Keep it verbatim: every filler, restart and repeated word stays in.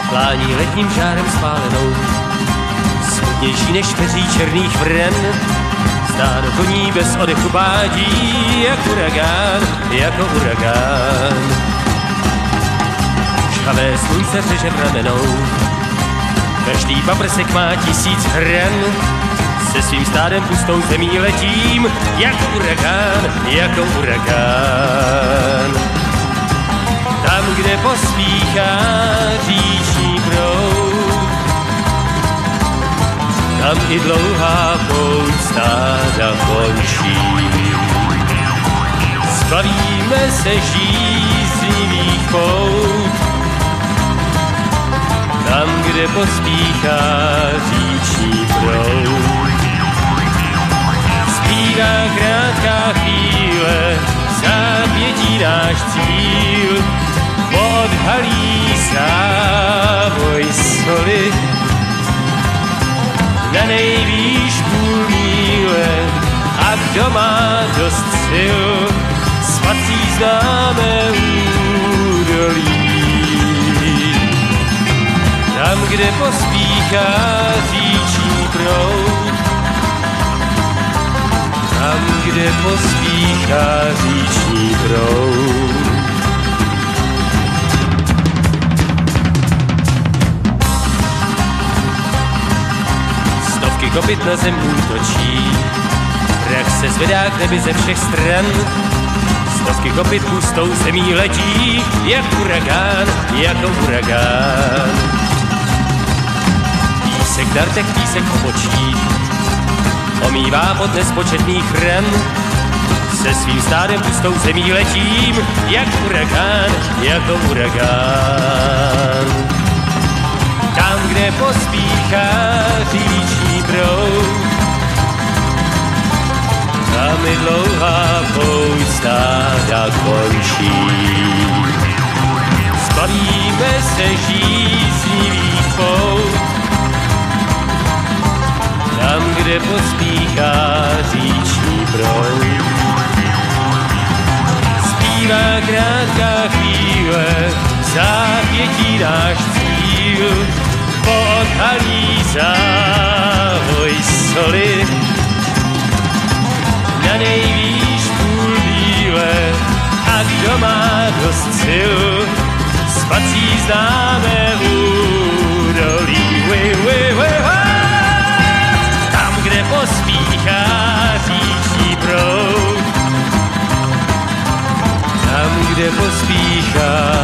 plání letním žárem spálenou, smutnější než peří černých vren. Stádo koní bez odechu bádí, jak uragán, jako uragán. Žhavé slunce řeže pramenou, každý paprsek má tisíc hran. Se svým stádem pustou zemí letím, jako uragán, jako uragán. Tam, kde pospíchá říční proud, tam i dlouhá pouť stáda končí. Zbavíme se žíznivých pout, tam, kde pospíchá říční proud. Zbývá krátká chvíle, zápětí náš cíl, odhalí závoj soli. Na nejvýš půl míle, a kdo má dost sil, spací známé údolí. Tam, kde pospíchá říční proud, tam, kde pospíchá říční proud. Stovky kopyt na zem útočí, prach se zvedá k nebi ze všech stran. Stovky kopyt pustou zemí letí, jak uragán, jako uragán. Písek dartek, písek v obočích, omývá pod nespočetných ran. Se svým stádem pustou zemí letím, jak uragán, jako uragán. Tam, kde pospíchá říční proud, tam i dlouhá pouť stáda končí. Zbavíme se žíznivých pout, tam, kde pospíchá říční proud. Zbývá krátká chvíle, zápětí náš cíl, poodhalí závoj soli. Na nejvýš půl bíle, a kdo má dost sil, spací známé údolí. Ui, ui, ui, ui. Tam, kde pospíchá říční proud, tam, kde pospíchá